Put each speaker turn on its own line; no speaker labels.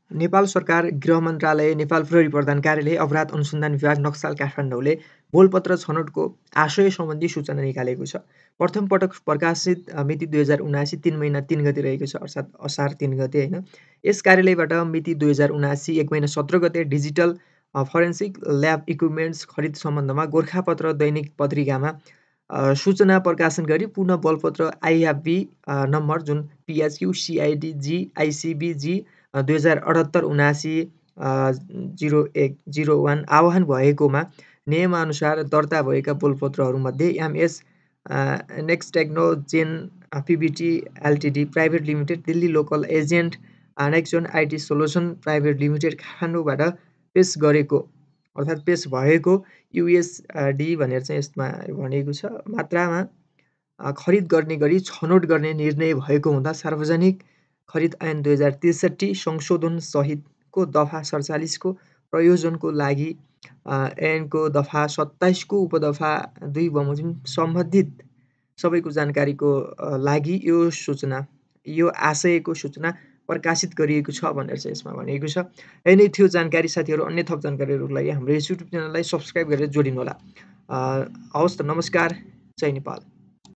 नेपाल सरकार, गृह मन्त्रालय, नेपाल प्रहरी प्रधान कार्यालय, अपराध अनुसन्धान विभाग, नक्सल काठमाडौँले बोलपत्र छनौटको आशय सम्बन्धी सूचना निकालेको छ। प्रथम पटक प्रकाशित मिति 2079 3 महिना 3 गते रहेको छ, अर्थात् असार 3 गते होइन। यस कार्यालयबाट मिति 2079 1 महिना 17 गते डिजिटल फरेन्सिक ल्याब इक्विपमेन्ट्स खरिद सम्बन्धमा गोरखापत्र दैनिक पत्रिकामा सूचना प्रकाशन गरी पुनः बलपत्र आइआरबी नम्बर जुन PHQ CIDG ICBG 2078-79 01 आह्वान भएकोमा नियमानुसार दर्ता भएका बोलपत्रहरूमध्ये MS next Technogen PBT LTD private limited, Delhi local agent Nexon IT solution private limited काठमाडौँबाट पेश गरेको अर्थात् पेश भएको USD भनेर चाहिँ यसमा भनेको छ मात्रामा खरिद गर्ने गरी छनौट गर्ने निर्णय भएको हुँदा सार्वजनिक खरिद ऐन 2063 संशोधन सहितको दफा 47 को प्रयोजनको लागि ऐनको दफा 27 को उपदफा 2 बमोजिम सम्बन्धित सबैको जानकारीको लागि यो आशयको सूचना प्रकाशित गरिएको छ भनेर चाहिँ यसमा भनेको छ। यही नै थियो जानकारी साथीहरू। अन्य थप जानकारीहरूको लागि हाम्रो यस युट्युब च्यानललाई सब्सक्राइब गरेर जोडिनुहोला। हवस् त, नमस्कार। जय नेपाल।